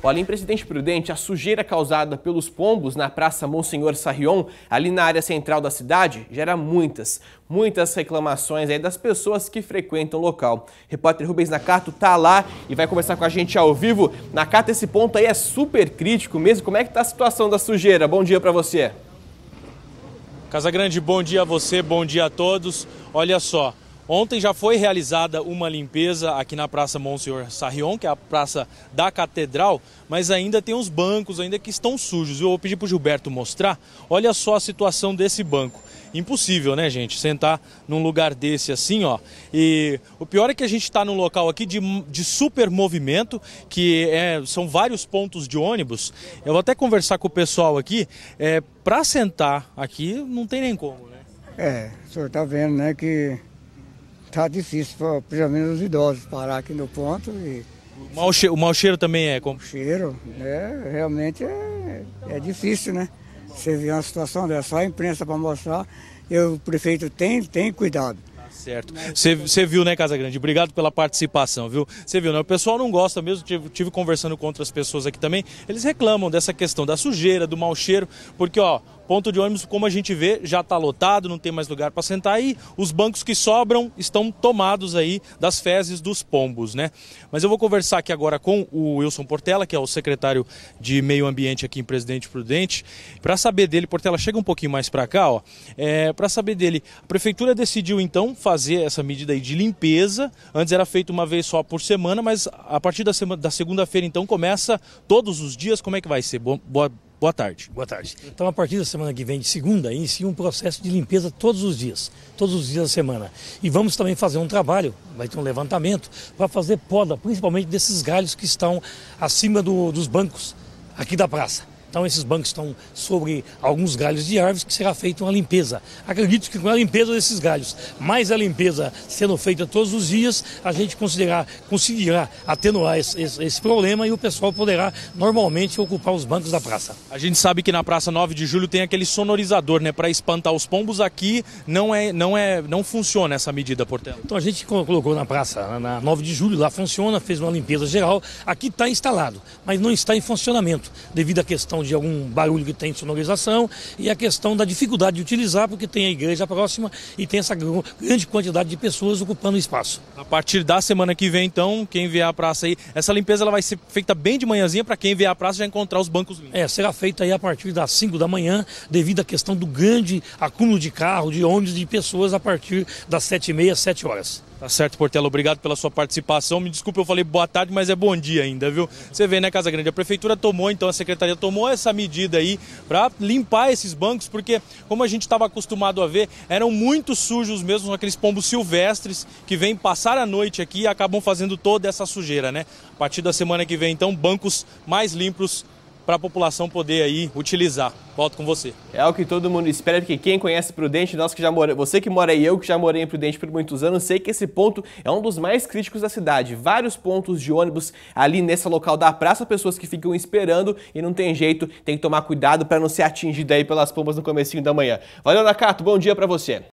Olha, em Presidente Prudente, a sujeira causada pelos pombos na Praça Monsenhor Sarrion, ali na área central da cidade, gera muitas reclamações aí das pessoas que frequentam o local. O repórter Rubens Nakato tá lá e vai conversar com a gente ao vivo. Nakato, esse ponto aí é super crítico mesmo. Como é que tá a situação da sujeira? Bom dia para você. Casagrande, bom dia a você, bom dia a todos. Olha só, ontem já foi realizada uma limpeza aqui na Praça Monsenhor Sarrion, que é a praça da Catedral, mas ainda tem uns bancos ainda que estão sujos. Eu vou pedir para o Gilberto mostrar. Olha só a situação desse banco. Impossível, né, gente? Sentar num lugar desse assim, ó. E o pior é que a gente está num local aqui de super movimento, são vários pontos de ônibus. Eu vou até conversar com o pessoal aqui. Para sentar aqui não tem nem como, né? O senhor está vendo, né, que tá difícil, principalmente os idosos, parar aqui no ponto e... O mau cheiro também é como? O cheiro, realmente é difícil, né? Você vê uma situação dessa, só a imprensa para mostrar, e o prefeito tem cuidado. Certo. Você viu, né, Casagrande? Obrigado pela participação, viu? Você viu, né? O pessoal não gosta mesmo, tive conversando com outras pessoas aqui também, eles reclamam dessa questão da sujeira, do mau cheiro, porque, ó, ponto de ônibus, como a gente vê, já está lotado, não tem mais lugar para sentar e os bancos que sobram estão tomados aí das fezes dos pombos, né? Mas eu vou conversar aqui agora com o Wilson Portela, que é o secretário de Meio Ambiente aqui em Presidente Prudente, para saber dele. Portela, chega um pouquinho mais para cá, ó, para saber dele. A prefeitura decidiu então fazer essa medida aí de limpeza. Antes era feito uma vez só por semana, mas a partir da segunda-feira então começa todos os dias. Como é que vai ser? Boa tarde. Boa tarde. Então, a partir da semana que vem, de segunda, inicia um processo de limpeza todos os dias da semana. E vamos também fazer um trabalho, vai ter um levantamento, para fazer poda, principalmente desses galhos que estão acima dos bancos aqui da praça. Então, esses bancos estão sobre alguns galhos de árvores que será feita uma limpeza. Acredito que com a limpeza desses galhos, mais a limpeza sendo feita todos os dias, a gente conseguirá atenuar esse problema e o pessoal poderá normalmente ocupar os bancos da praça. A gente sabe que na Praça 9 de Julho tem aquele sonorizador, né, para espantar os pombos. Aqui não funciona essa medida, Portela. Então, a gente colocou na praça, na 9 de Julho, lá funciona, fez uma limpeza geral. Aqui está instalado, mas não está em funcionamento, devido à questão de algum barulho que tem de sonorização e a questão da dificuldade de utilizar, porque tem a igreja próxima e tem essa grande quantidade de pessoas ocupando o espaço. A partir da semana que vem, então, quem vier à praça aí, essa limpeza ela vai ser feita bem de manhãzinha para quem vier à praça já encontrar os bancos limpos. Será feita aí a partir das 5 da manhã, devido à questão do grande acúmulo de carro, de ônibus, de pessoas a partir das 7h30, 7 horas. Tá certo, Portela, obrigado pela sua participação. Me desculpe, eu falei boa tarde, mas é bom dia ainda, viu? Você vê, né, Casagrande? A prefeitura tomou, então, a secretaria tomou essa medida aí para limpar esses bancos, porque, como a gente estava acostumado a ver, eram muito sujos mesmo, aqueles pombos silvestres que vêm passar a noite aqui e acabam fazendo toda essa sujeira, né? A partir da semana que vem, então, bancos mais limpos para a população poder aí utilizar. Volto com você. É o que todo mundo espera, porque quem conhece Prudente, você que mora aí, eu que já morei em Prudente por muitos anos, sei que esse ponto é um dos mais críticos da cidade. Vários pontos de ônibus ali nesse local da praça, pessoas que ficam esperando e não tem jeito, tem que tomar cuidado para não ser atingido aí pelas pombas no comecinho da manhã. Valeu, Nakato, bom dia para você.